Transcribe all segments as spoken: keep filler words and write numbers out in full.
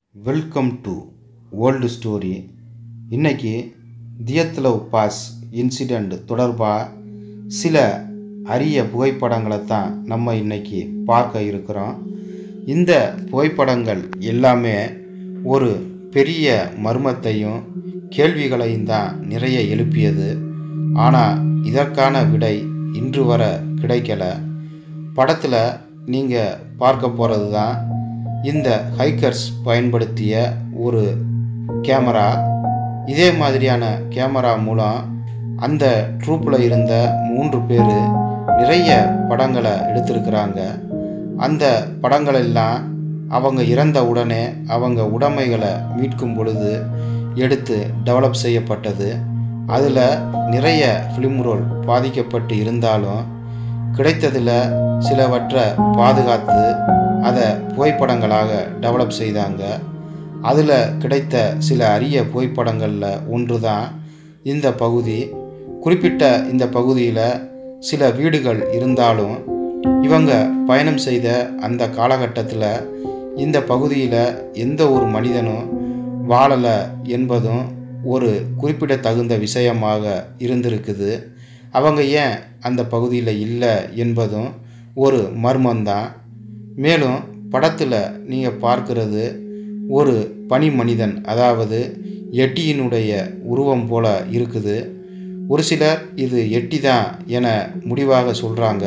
Welcome to old story. இன்றைக்கி தியத்லவ் pass incident தொடர்பாக சில அரிய புகைப்படங்களை தான் நம்ம இன்றைக்கி பார்க்க இருக்கிறோம். இந்த புகைப்படங்கள் எல்லாமே ஒரு பெரிய மர்மத்தையும் கேள்விகளையும் தான் நிறைய எழுப்பியது. ஆனால் இதற்கான விடை இன்று வர கிடைக்கல. படத்தில் நீங்கள் பார்க்க போகிறது தான் இந்த ஹைக்கர்ஸ் பயன்படுத்திய ஒரு கேமரா. இதே மாதிரியான கேமரா மூலம் அந்த ட்ரூப்பில் இருந்த மூன்று பேர் நிறைய படங்களை எடுத்திருக்கிறாங்க. அந்த படங்களெல்லாம் அவங்க இறந்த உடனே அவங்க உடைமைகளை மீட்கும் பொழுது எடுத்து டெவலப் செய்யப்பட்டது. அதில் நிறைய ஃபிலிம் ரோல் பாதிக்கப்பட்டு இருந்தாலும் கிடைத்ததில் சிலவற்றை பாதுகாத்து அதை புகைப்படங்களாக டெவலப் செய்தாங்க. அதில் கிடைத்த சில அரிய புகைப்படங்களில் ஒன்று தான் இந்த பகுதி. குறிப்பிட்ட இந்த பகுதியில் சில வீடுகள் இருந்தாலும் இவங்க பயணம் செய்த அந்த காலகட்டத்தில் இந்த பகுதியில் எந்த ஒரு மனிதனும் வாழலை என்பதும் ஒரு குறிப்பிடத்தகுந்த விஷயமாக இருந்திருக்குது. அவங்க ஏன் அந்த பகுதியில் இல்லை என்பதும் ஒரு மர்மம்தான். மேலும் படத்தில் நீங்கள் பார்க்கிறது ஒரு பனி மனிதன், அதாவது எட்டியினுடைய உருவம் போல இருக்குது. ஒரு சிலர் இது எட்டி தான் என முடிவாக சொல்கிறாங்க.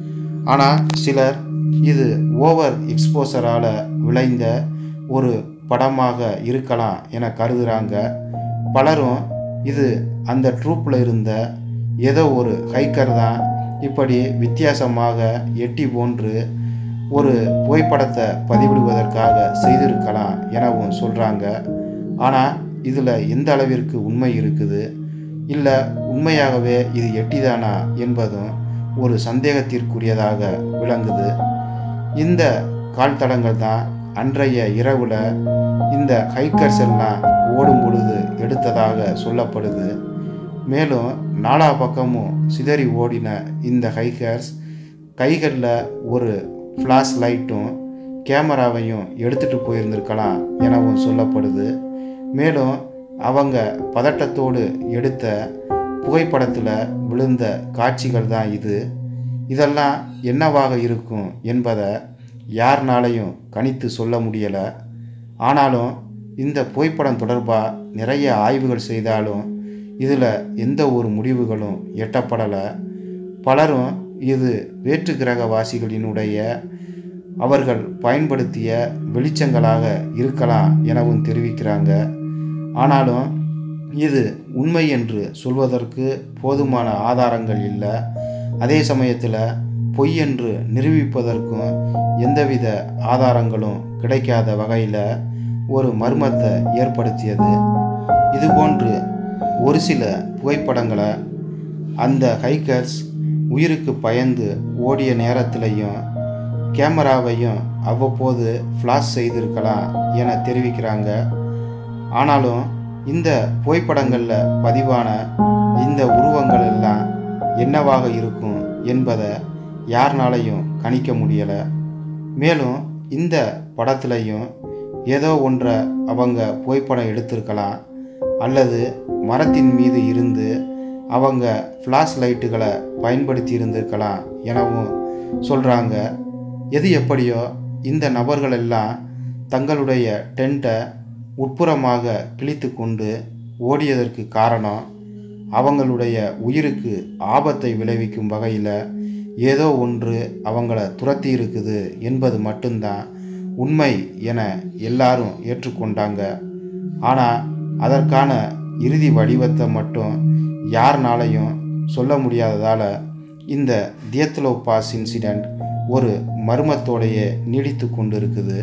ஆனால் சிலர் இது ஓவர் எக்ஸ்போசரால் விளைந்த ஒரு படமாக இருக்கலாம் என கருதுகிறாங்க. பலரும் இது அந்த ட்ரூப்பில் இருந்த ஏதோ ஒரு ஹைக்கர் தான் இப்படி வித்தியாசமாக எட்டி போன்று ஒரு புகைப்படத்தை பதிவிடுவதற்காக செய்திருக்கலாம் எனவும் சொல்கிறாங்க. ஆனால் இதில் எந்த அளவிற்கு உண்மை இருக்குது, இல்லை உண்மையாகவே இது எட்டிதானா என்பதும் ஒரு சந்தேகத்திற்குரியதாக விளங்குது. இந்த கால் தடங்கள் தான் அன்றைய இரவில் இந்த ஹைக்கர்ஸ் எல்லாம் ஓடும் பொழுது எடுத்ததாக சொல்லப்படுது. மேலும் நாலா பக்கமும் சிதறி ஓடின இந்த ஹைக்கர்ஸ் கைகளில் ஒரு ஃப்ளாஷ் லைட்டும் கேமராவையும் எடுத்துகிட்டு போயிருந்திருக்கலாம் எனவும் சொல்லப்படுது. மேலும் அவங்க பதட்டத்தோடு எடுத்த புகைப்படத்தில் விழுந்த காட்சிகள் தான் இது. இதெல்லாம் என்னவாக இருக்கும் என்பதை யாருனாலையும் கணித்து சொல்ல முடியலை. ஆனாலும் இந்த புகைப்படம் தொடர்பாக நிறைய ஆய்வுகள் செய்தாலும் இதில் எந்த ஒரு முடிவுகளும் எட்டப்படலை. பலரும் இது வேற்று கிரகவாசிகளினுடைய அவர்கள் பயன்படுத்திய வெளிச்சங்களாக இருக்கலாம் எனவும் தெரிவிக்கிறாங்க. ஆனாலும் இது உண்மை என்று சொல்வதற்கு போதுமான ஆதாரங்கள் இல்லை. அதே சமயத்தில் பொய் என்று நிரூபிப்பதற்கும் எந்தவித ஆதாரங்களும் கிடைக்காத வகையில் ஒரு மர்மத்தை ஏற்படுத்தியது. இதுபோன்று ஒரு சில புகைப்படங்களை அந்த ஹைக்கர்ஸ் உயிருக்கு பயந்து ஓடிய நேரத்திலையும் கேமராவையும் அவ்வப்போது ஃப்ளாஷ் செய்திருக்கலாம் என தெரிவிக்கிறாங்க. ஆனாலும் இந்த புகைப்படங்களில் பதிவான இந்த உருவங்கள் எல்லாம் என்னவாக இருக்கும் என்பதை யாருனாலையும் கணிக்க முடியலை. மேலும் இந்த படத்துலையும் ஏதோ ஒன்றை அவங்க புகைப்படம் எடுத்திருக்கலாம், அல்லது மரத்தின் மீது இருந்து அவங்க ஃப்ளாஷ் லைட்டுகளை பயன்படுத்தி இருந்திருக்கலாம் எனவும் சொல்கிறாங்க. எது எப்படியோ இந்த நபர்கள் எல்லாம் தங்களுடைய டென்ட்டை உட்புறமாக கிழித்து கொண்டு ஓடியதற்கு காரணம் அவங்களுடைய உயிருக்கு ஆபத்தை விளைவிக்கும் வகையில் ஏதோ ஒன்று அவங்கள துரத்தி இருக்குது என்பது மட்டும்தான் உண்மை என எல்லாரும் ஏற்றுக்கொண்டாங்க. ஆனால் அதற்கான இறுதி வடிவத்தை மட்டும் யாருனாலையும் சொல்ல முடியாததால் இந்த தியத்லவ் பாஸ் இன்சிடெண்ட் ஒரு மர்மத்தோடையே நீடித்து கொண்டு இருக்குது.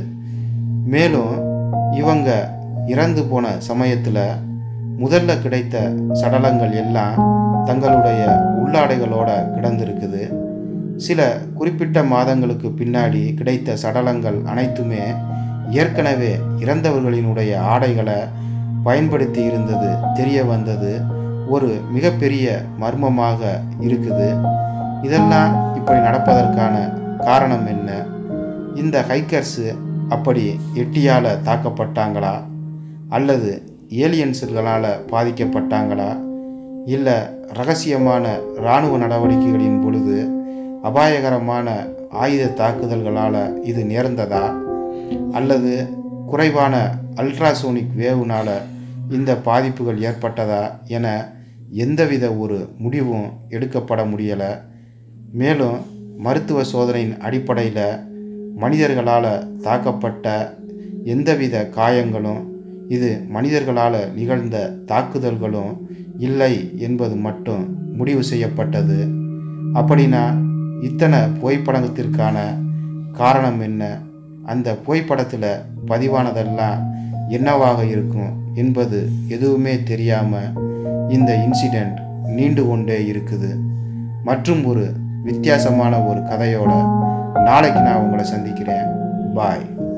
மேலும் இவங்க இறந்து போன சமயத்தில் முதல்ல கிடைத்த சடலங்கள் எல்லாம் தங்களுடைய உள்ளாடைகளோட கிடந்திருக்குது. சில குறிப்பிட்ட மாதங்களுக்கு பின்னாடி கிடைத்த சடலங்கள் அனைத்துமே ஏற்கனவே இறந்தவர்களினுடைய ஆடைகளை பயன்படுத்தி இருந்தது தெரிய வந்தது. ஒரு மிகப்பெரிய மர்மமாக இருக்குது. இதெல்லாம் இப்படி நடப்பதற்கான காரணம் என்ன? இந்த ஹைக்கர்ஸு அப்படி எட்டியால் தாக்கப்பட்டாங்களா, அல்லது ஏலியன்ஸுகளால் பாதிக்கப்பட்டாங்களா, இல்லை இரகசியமான இராணுவ நடவடிக்கைகளின் பொழுது அபாயகரமான ஆயுத தாக்குதல்களால் இது நேர்ந்ததா, அல்லது குறைவான அல்ட்ராசோனிக் வேவுனால் இந்த பாதிப்புகள் ஏற்பட்டதா என எந்தவித ஒரு முடிவும் எடுக்கப்பட முடியலை. மேலும் மருத்துவ சோதனையின் அடிப்படையில் மனிதர்களால் தாக்கப்பட்ட எந்தவித காயங்களும் இது மனிதர்களால் நிகழ்ந்த தாக்குதல்களும் இல்லை என்பது மட்டும் முடிவு செய்யப்பட்டது. அப்படின்னா இத்தனை புகைப்படத்திற்கான காரணம் என்ன, அந்த புகைப்படத்தில் பதிவானதெல்லாம் என்னவாக இருக்கும் என்பது எதுவுமே தெரியாமல் இந்த இன்சிடெண்ட் நீண்டு கொண்டே இருக்குது. மற்றும் ஒரு வித்தியாசமான ஒரு கதையோட நாளைக்கு நான் உங்களை சந்திக்கிறேன். பாய்.